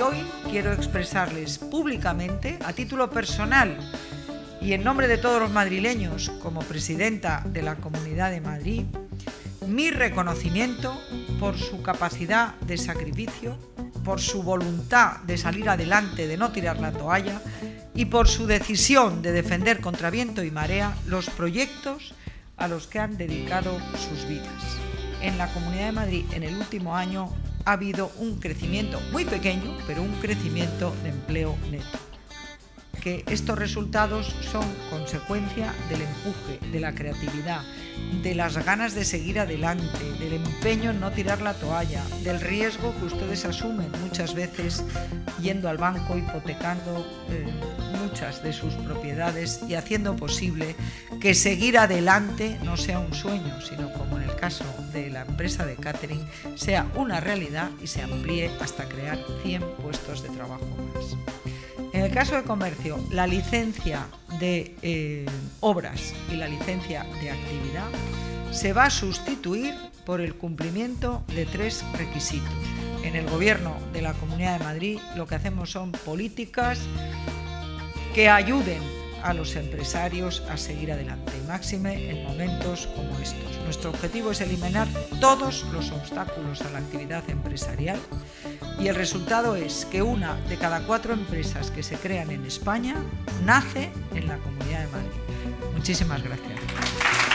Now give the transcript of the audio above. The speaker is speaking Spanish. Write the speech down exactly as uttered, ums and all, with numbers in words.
hoy quiero expresarles públicamente, a título personal y en nombre de todos los madrileños, como presidenta de la Comunidad de Madrid, mi reconocimiento por su capacidad de sacrificio, por su voluntad de salir adelante, de no tirar la toalla y por su decisión de defender contra viento y marea los proyectos a los que han dedicado sus vidas. En la Comunidad de Madrid, en el último año, ha habido un crecimiento muy pequeño, pero un crecimiento de empleo neto. Que estos resultados son consecuencia del empuje, de la creatividad, de las ganas de seguir adelante, del empeño en no tirar la toalla, del riesgo que ustedes asumen muchas veces yendo al banco, hipotecando eh, muchas de sus propiedades y haciendo posible que seguir adelante no sea un sueño, sino, como en el caso de la empresa de catering, sea una realidad y se amplíe hasta crear cien puestos de trabajo más. En el caso de comercio, la licencia de eh, obras y la licencia de actividad se va a sustituir por el cumplimiento de tres requisitos. En el Gobierno de la Comunidad de Madrid lo que hacemos son políticas que ayuden a los empresarios a seguir adelante, y máxime en momentos como estos. Nuestro objetivo es eliminar todos los obstáculos a la actividad empresarial y el resultado es que una de cada cuatro empresas que se crean en España nace en la Comunidad de Madrid. Muchísimas gracias.